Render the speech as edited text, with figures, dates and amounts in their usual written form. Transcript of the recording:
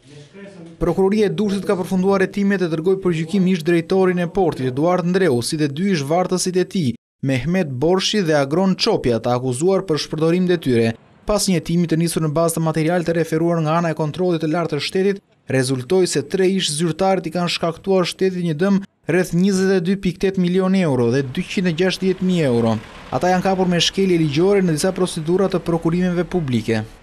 Prokuroria e Durrësit ka përfunduar hetimet e dërgoi për gjykim ish drejtorin e portit Eduard Ndreu, si dhe dy ish-vartësit e tij, Mehmet Borshi dhe Agron Çopja, të akuzuar për shpërdorim detyre. Pas një hetimi të nisur në bazë të material të referuar nga ana e kontrollit të lartë të shtetit, rezultoi se 3 ish-zyrtarët i kanë shkaktuar shtetit një dëm rreth 22.8 milion euro dhe 260.000 euro. Ata janë kapur me shkelje ligjore në disa procedura të prokurimeve publike.